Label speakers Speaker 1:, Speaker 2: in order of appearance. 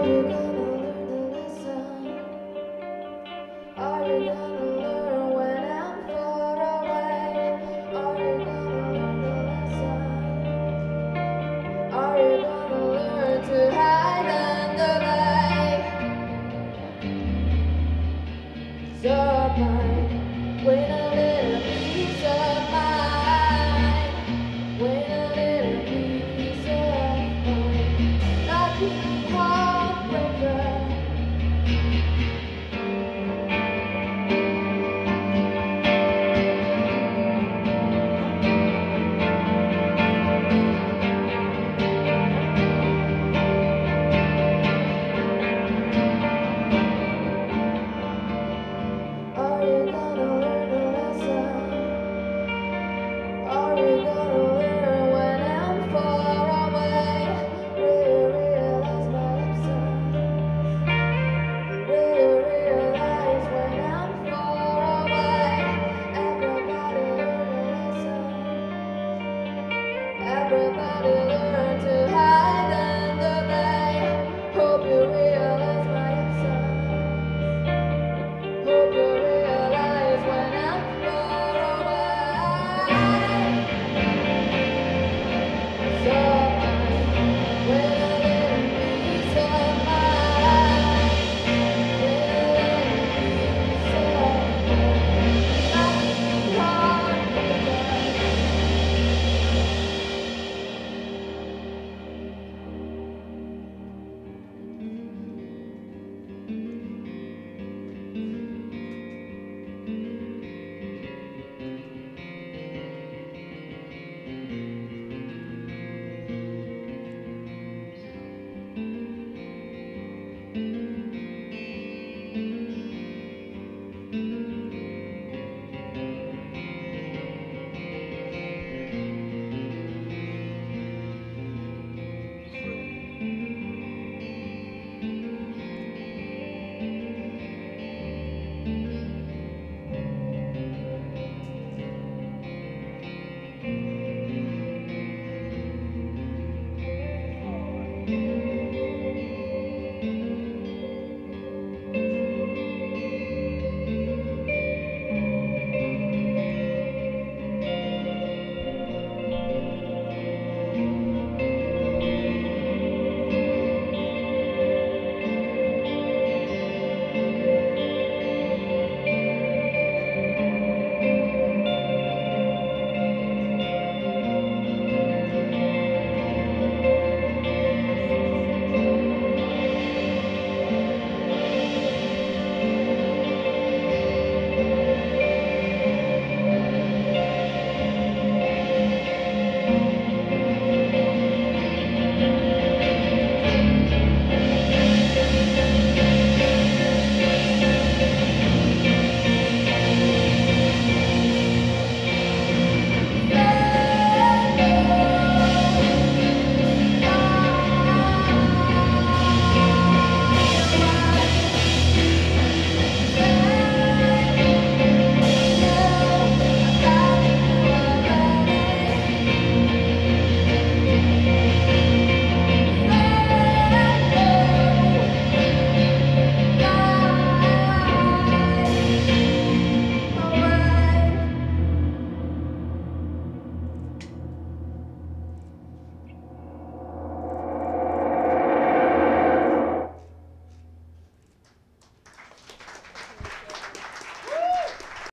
Speaker 1: you gonna learn the lesson? Are you gonna learn when I'm far away? Are you gonna learn the lesson? Are you gonna learn to hide under peace of mind? Win a little peace of mind. Win a little peace of mind. Lucky heartbreaker. Are you gonna learn the lesson? Are you gonna learn when I'm far away? Will you realize my absence? Will you realize when I'm far away? Everybody learn a lesson. Everybody learn to hide under day. Hope you realize my absence. Hope you realize when I'm far away. So with a little piece of mind, with a little piece of nothing heartbreaker.